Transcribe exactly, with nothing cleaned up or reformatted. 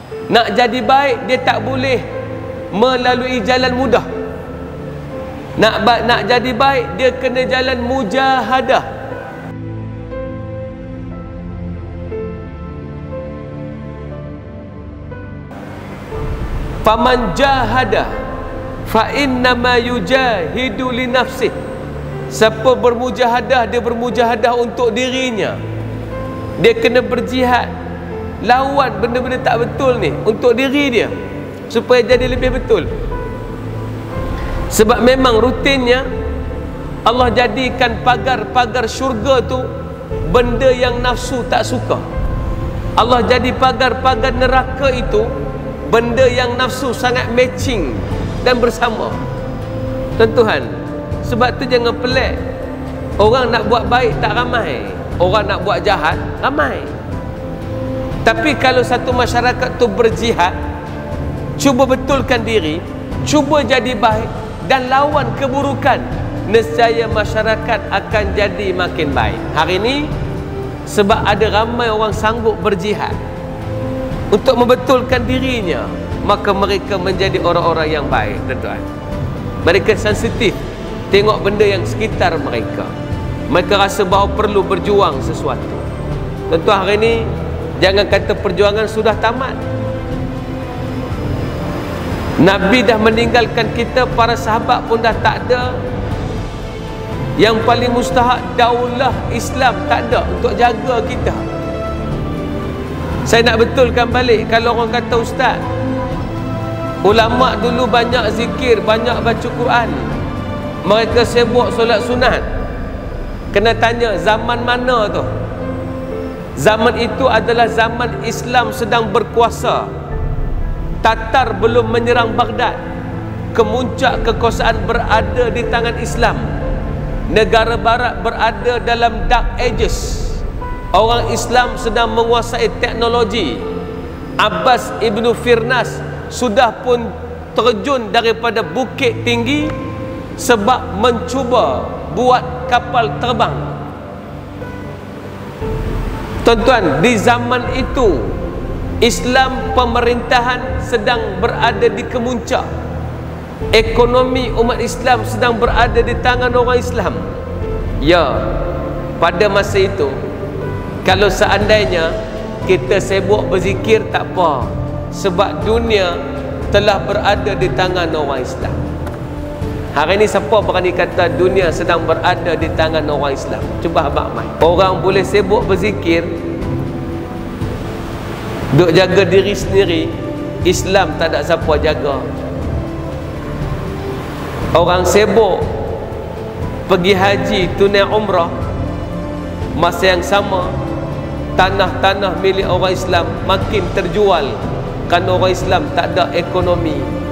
Nak jadi baik, dia tak boleh melalui jalan mudah. Nak nak jadi baik, dia kena jalan mujahadah. Faman jahada fa innama yujahidu li nafsih. Siapa bermujahadah, dia bermujahadah untuk dirinya. Dia kena berjihad, lawan benda-benda tak betul ni untuk diri dia, supaya jadi lebih betul. Sebab memang rutinnya Allah jadikan pagar-pagar syurga tu benda yang nafsu tak suka. Allah jadi pagar-pagar neraka itu benda yang nafsu sangat matching dan bersama. Tuan-tuan, sebab tu jangan pelik. Orang nak buat baik tak ramai, orang nak buat jahat ramai. Tapi kalau satu masyarakat tu berjihad, cuba betulkan diri, cuba jadi baik dan lawan keburukan, nescaya masyarakat akan jadi makin baik. Hari ini sebab ada ramai orang sanggup berjihad untuk membetulkan dirinya, maka mereka menjadi orang-orang yang baik. Tuan-tuan, mereka sensitif tengok benda yang sekitar mereka. Mereka rasa bahawa perlu berjuang sesuatu. Tuan-tuan, hari ini jangan kata perjuangan sudah tamat. Nabi dah meninggalkan kita, para sahabat pun dah tak ada. Yang paling mustahak, daulah Islam tak ada untuk jaga kita. Saya nak betulkan balik. Kalau orang kata, ustaz, ulama dulu banyak zikir, banyak baca Quran, mereka sibuk solat sunat. Kena tanya zaman mana tu? Zaman itu adalah zaman Islam sedang berkuasa. Tatar belum menyerang Baghdad. Kemuncak kekuasaan berada di tangan Islam. Negara barat berada dalam dark ages. Orang Islam sedang menguasai teknologi. Abbas Ibnu Firnas sudah pun terjun daripada bukit tinggi sebab mencuba buat kapal terbang. Tuan-tuan, di zaman itu Islam pemerintahan sedang berada di kemuncak. Ekonomi umat Islam sedang berada di tangan orang Islam. Ya, pada masa itu, kalau seandainya kita sibuk berzikir, tak apa, sebab dunia telah berada di tangan orang Islam. Hari ini siapa berani kata dunia sedang berada di tangan orang Islam? Cuba abang mai. Orang boleh sibuk berzikir, duk jaga diri sendiri, Islam tak ada siapa jaga. Orang sibuk pergi haji, tunai umrah, masa yang sama tanah-tanah milik orang Islam makin terjual kerana orang Islam tak ada ekonomi.